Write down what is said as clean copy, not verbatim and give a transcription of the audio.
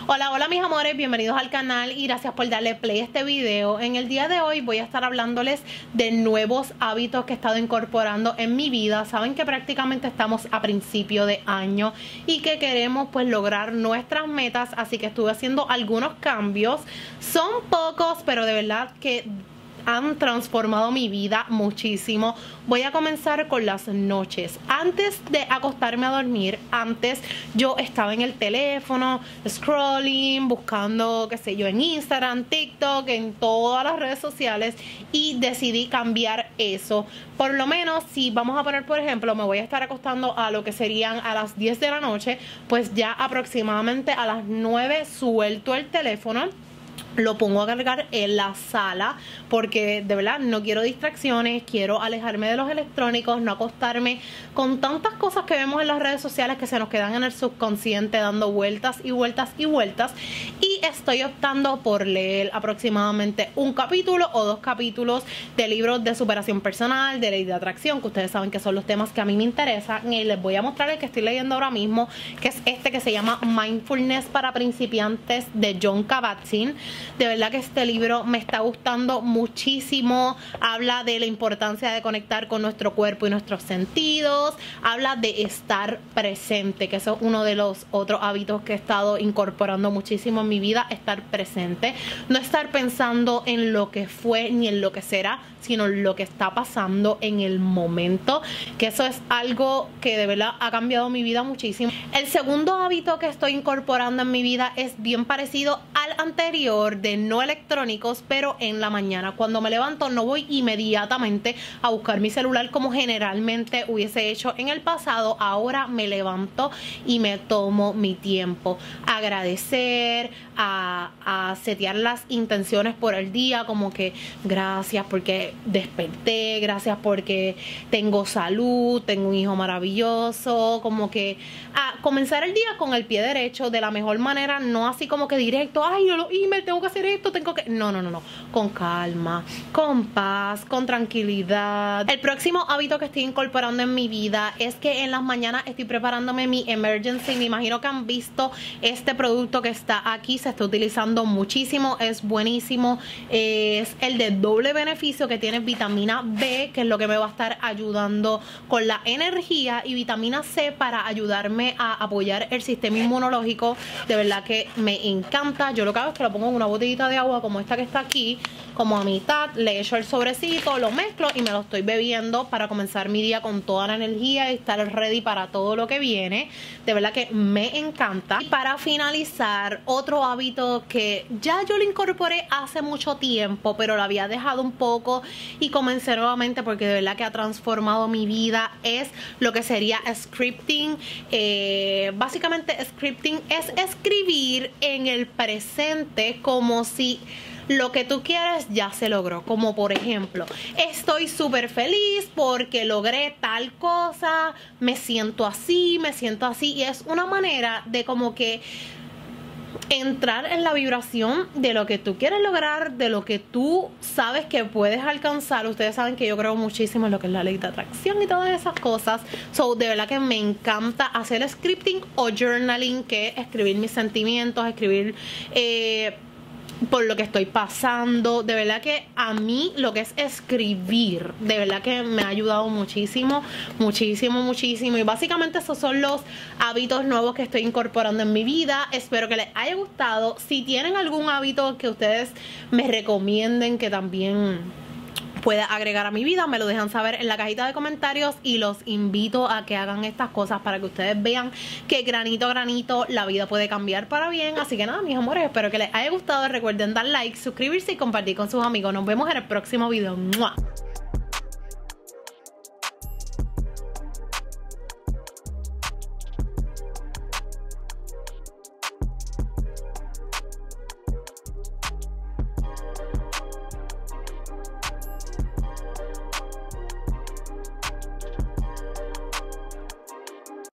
Hola, hola mis amores, bienvenidos al canal y gracias por darle play a este video. En el día de hoy voy a estar hablándoles de nuevos hábitos que he estado incorporando en mi vida. Saben que prácticamente estamos a principio de año y que queremos pues lograr nuestras metas, así que estuve haciendo algunos cambios. Son pocos, pero de verdad que han transformado mi vida muchísimo. Voy a comenzar con las noches. Antes de acostarme a dormir, antes yo estaba en el teléfono scrolling, buscando, qué sé yo, en Instagram, TikTok, en todas las redes sociales, y decidí cambiar eso. Por lo menos, si vamos a poner, por ejemplo, me voy a estar acostando a lo que serían a las 10 de la noche, pues ya aproximadamente a las 9 suelto el teléfono, lo pongo a cargar en la sala, porque de verdad no quiero distracciones, quiero alejarme de los electrónicos, no acostarme con tantas cosas que vemos en las redes sociales que se nos quedan en el subconsciente dando vueltas y vueltas y vueltas. Y estoy optando por leer aproximadamente un capítulo o 2 capítulos de libros de superación personal, de ley de atracción, que ustedes saben que son los temas que a mí me interesan. Y les voy a mostrar el que estoy leyendo ahora mismo, que es este que se llama Mindfulness para principiantes, de Jon Kabat-Zinn. De verdad que este libro me está gustando muchísimo. Habla de la importancia de conectar con nuestro cuerpo y nuestros sentidos. Habla de estar presente, que eso es uno de los otros hábitos que he estado incorporando muchísimo en mi vida. Estar presente, no estar pensando en lo que fue ni en lo que será, sino lo que está pasando en el momento, que eso es algo que de verdad ha cambiado mi vida muchísimo. El segundo hábito que estoy incorporando en mi vida es bien parecido al anterior, de no electrónicos, pero en la mañana. Cuando me levanto no voy inmediatamente a buscar mi celular como generalmente hubiese hecho en el pasado. Ahora me levanto y me tomo mi tiempo, agradecer, a setear las intenciones por el día, como que gracias porque desperté, gracias porque tengo salud, tengo un hijo maravilloso, como que a comenzar el día con el pie derecho, de la mejor manera, no así como que directo, ay, los emails, tengo que hacer esto, tengo que... No, con calma, con paz, con tranquilidad. El próximo hábito que estoy incorporando en mi vida es que en las mañanas estoy preparándome mi emergency. Me imagino que han visto este producto que está aquí, se está utilizando muchísimo, es buenísimo, es el de doble beneficio, que tiene vitamina B, que es lo que me va a estar ayudando con la energía, y vitamina C para ayudarme a apoyar el sistema inmunológico. De verdad que me encanta. Yo lo que hago es que lo pongo en una botellita de agua como esta que está aquí, como a mitad, le echo el sobrecito, lo mezclo y me lo estoy bebiendo para comenzar mi día con toda la energía y estar ready para todo lo que viene. De verdad que me encanta. Y para finalizar, otro hábito que ya yo lo incorporé hace mucho tiempo, pero lo había dejado un poco y comencé nuevamente porque de verdad que ha transformado mi vida, es lo que sería scripting. Básicamente scripting es escribir en el presente como si lo que tú quieres ya se logró. Como por ejemplo, estoy súper feliz porque logré tal cosa, me siento así, y es una manera de como que entrar en la vibración de lo que tú quieres lograr, de lo que tú sabes que puedes alcanzar. Ustedes saben que yo creo muchísimo en lo que es la ley de atracción y todas esas cosas. So, de verdad que me encanta hacer scripting o journaling, que es escribir mis sentimientos, escribir por lo que estoy pasando. De verdad que a mí lo que es escribir, de verdad que me ha ayudado muchísimo, muchísimo. Y básicamente esos son los hábitos nuevos que estoy incorporando en mi vida. Espero que les haya gustado. Si tienen algún hábito que ustedes me recomienden que también pueda agregar a mi vida, me lo dejan saber en la cajita de comentarios, y los invito a que hagan estas cosas para que ustedes vean que granito a granito la vida puede cambiar para bien. Así que nada, mis amores, espero que les haya gustado. Recuerden dar like, suscribirse y compartir con sus amigos. Nos vemos en el próximo video. ¡Mua!